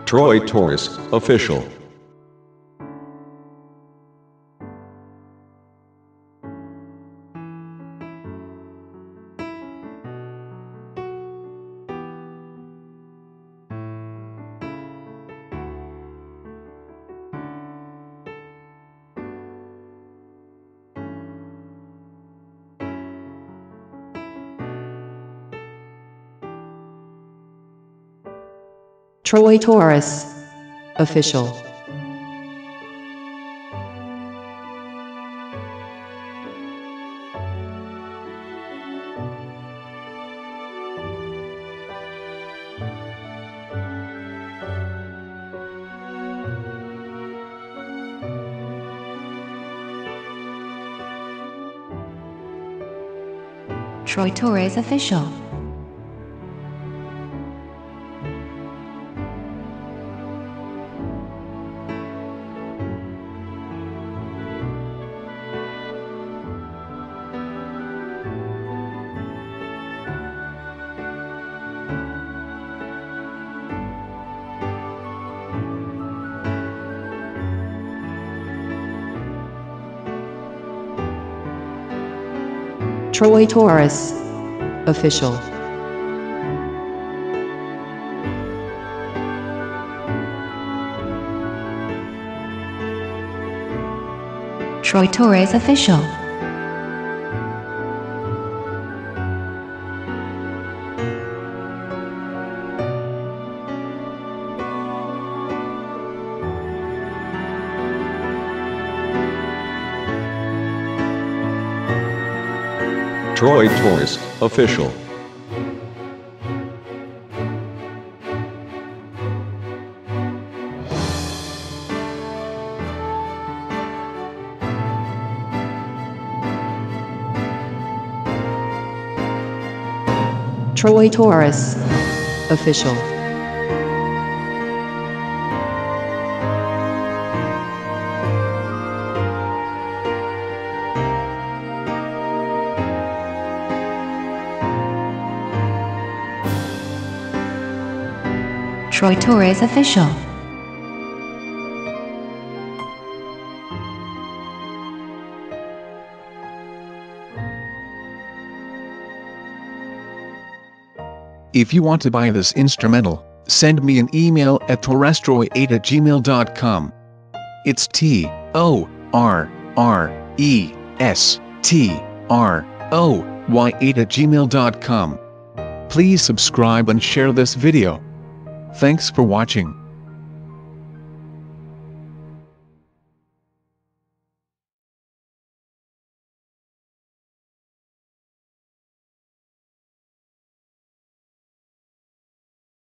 Troy Torres, official. Troy Torres, official. Troy Torres official. Troy Torres, official. Troy Torres official. Troy Torres, official. Troy Torres, official. Troy Torres official. If you want to buy this instrumental, send me an email at torrestroy8@gmail.com. It's TORRESTROY8@gmail.com. Please subscribe and share this video. Thanks for watching.